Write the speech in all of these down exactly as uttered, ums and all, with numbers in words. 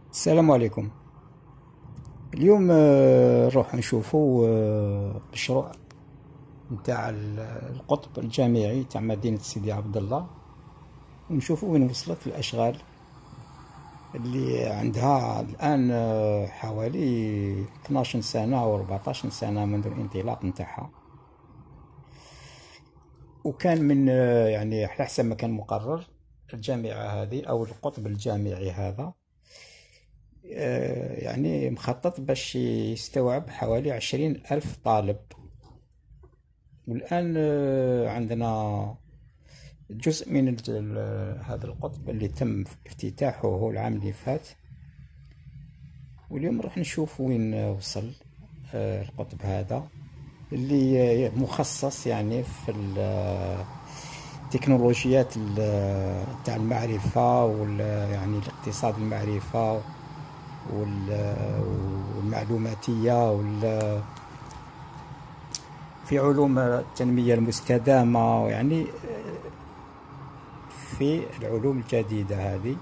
السلام عليكم. اليوم آه، نروح نشوفوا آه، مشروع نتاع القطب الجامعي تاع مدينة سيدي عبد الله، ونشوفوا وين وصلت الأشغال اللي عندها الآن آه، حوالي اثناش سنة أو أربعطاش سنة منذ الانطلاق نتاعها. وكان من آه، يعني على حسب ما كان مقرر، الجامعة هذه أو القطب الجامعي هذا آه، يعني مخطط باش يستوعب حوالي عشرين ألف طالب. والآن آه، عندنا جزء من ال- هذا القطب اللي تم افتتاحه العام اللي فات، واليوم راح نشوف وين وصل آه، القطب هذا اللي مخصص يعني في ال- التكنولوجيات ال- تاع المعرفة وال يعني الاقتصاد المعرفة وال- والمعلوماتية وال في علوم التنمية المستدامة، يعني في العلوم الجديدة هذه.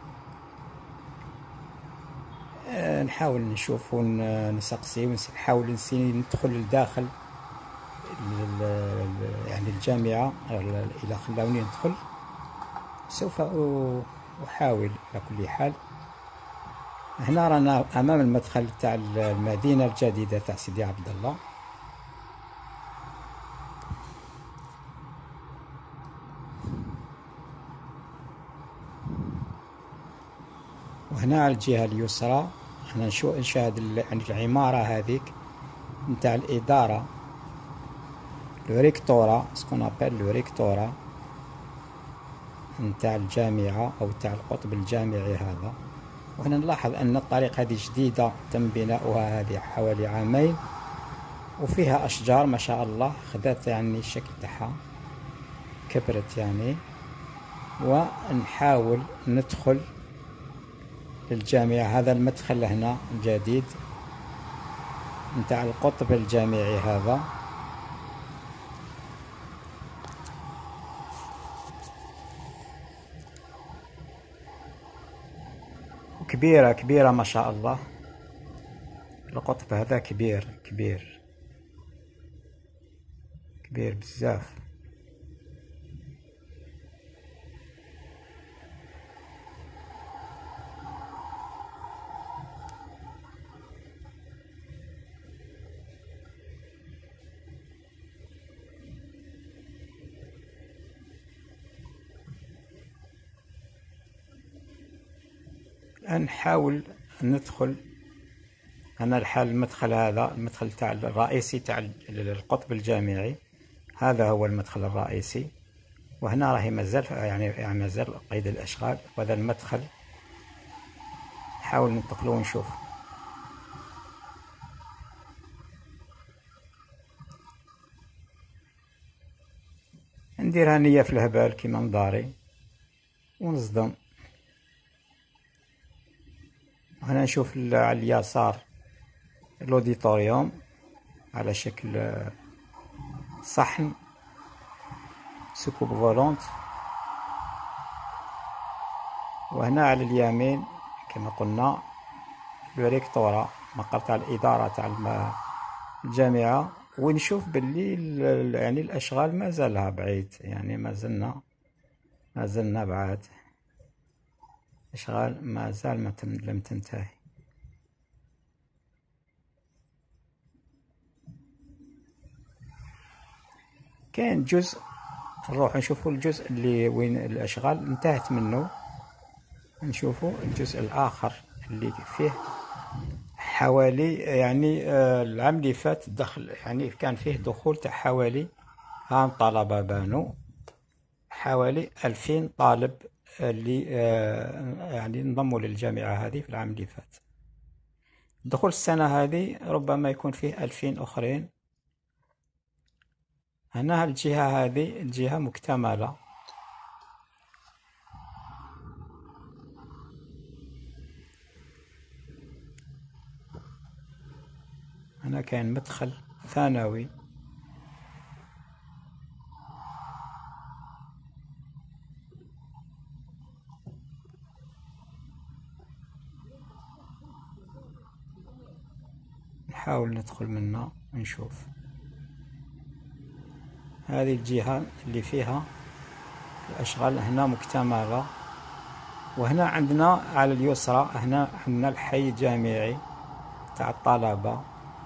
آه، نحاول نشوف ونسقسي ونحاول نسي ندخل لداخل ال- ال- يعني الجامعة إذا خلاوني ندخل. سوف أ- أحاول على كل حال. هنا رانا أمام المدخل تاع المدينة الجديدة تاع سيدي عبد الله. وهنا على الجهة اليسرى أنا نشو- نشاهد ال- يعني العمارة هذيك نتاع الإدارة، لو ريكتورا، سكون أبل لو ريكتورا نتاع الجامعة أو تاع القطب الجامعي هذا. وهنا نلاحظ أن الطريق هذه جديدة، تم بناؤها هذه حوالي عامين، وفيها أشجار ما شاء الله خذت يعني الشكل تاعها، كبرت يعني. ونحاول ندخل للجامعة. هذا المدخل هنا الجديد نتاع القطب الجامعي هذا. كبيرة كبيرة ما شاء الله، القطب هذا كبير كبير كبير بزاف. الآن نحاول ندخل. أنا الحال المدخل هذا المدخل تاع الرئيسي تاع القطب الجامعي، هذا هو المدخل الرئيسي. وهنا راهي مازال يعني يعني مازال قيد الأشغال، وهذا المدخل نحاول ننتقلو ونشوف. نديرها نية في الهبال كيما مداري ونصدم. هنا نشوف على اليسار الأوديتوريوم على شكل صحن سكوب فولونت. وهنا على اليمين كما قلنا الريكتورا، مقر تاع الإدارة تاع الجامعة. ونشوف باللي يعني الأشغال ما زالها بعيد، يعني ما زلنا ما زلنا بعاد، أشغال ما زال ما تم لم تنتهي. كاين جزء نروح نشوفوا الجزء اللي وين الأشغال انتهت منه، نشوفوا الجزء الآخر اللي فيه حوالي يعني آه، العام اللي فات دخل يعني كان فيه دخول تاع حوالي هام طلبة بانوا حوالي ألفين طالب اللي آه، يعني انضموا للجامعة هذه في العام اللي فات. دخول السنة هذه ربما يكون فيه ألفين أخرين. هنا الجهة هذه الجهة مكتملة. هنا كاين مدخل ثانوي. نحاول ندخل منا ونشوف. هذه الجهة اللي فيها الأشغال هنا مكتملة، وهنا عندنا على اليسرى هنا عندنا الحي الجامعي تاع الطلبة.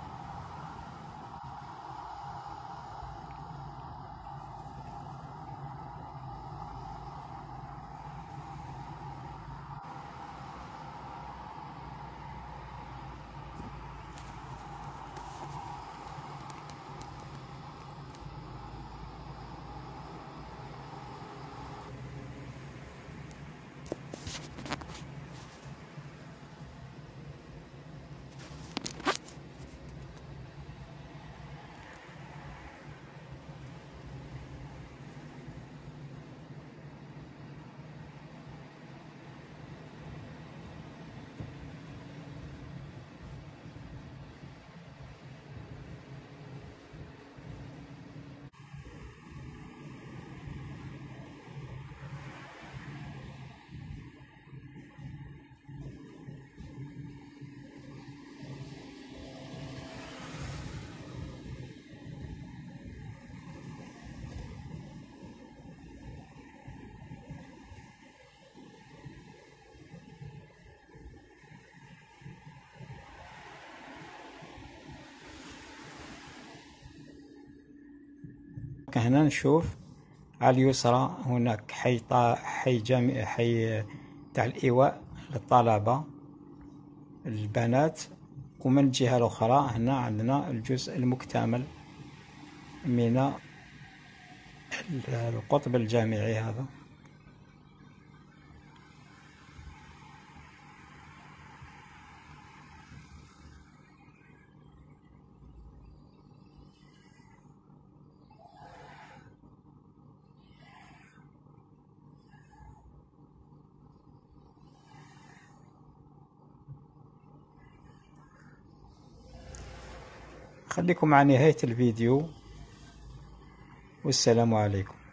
هنا نشوف على اليسرى هناك حي طا حي جامعي، حي تاع الإيواء للطلبة البنات، ومن الجهة الأخرى هنا عندنا الجزء المكتمل من القطب الجامعي هذا. خليكم مع نهاية الفيديو، والسلام عليكم.